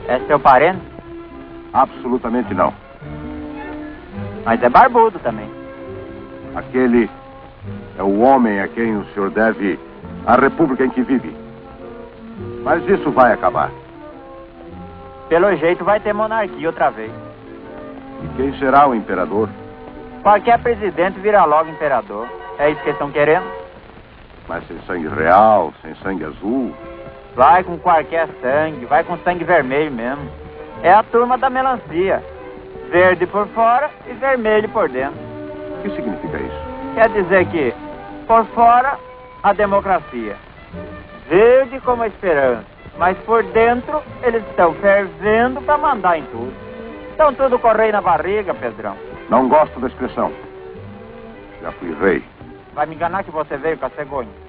É seu parente? Absolutamente não. Mas é barbudo também. Aquele é o homem a quem o senhor deve a república em que vive. Mas isso vai acabar. Pelo jeito vai ter monarquia outra vez. E quem será o imperador? Qualquer presidente vira logo imperador. É isso que eles estão querendo? Mas sem sangue real, sem sangue azul. Vai com qualquer sangue, vai com sangue vermelho mesmo. É a turma da melancia. Verde por fora e vermelho por dentro. O que significa isso? Quer dizer que, por fora, a democracia. Verde como a esperança. Mas por dentro, eles estão fervendo para mandar em tudo. Estão tudo correndo na barriga, Pedrão. Não gosto da expressão. Já fui rei. Vai me enganar que você veio com a cegonha.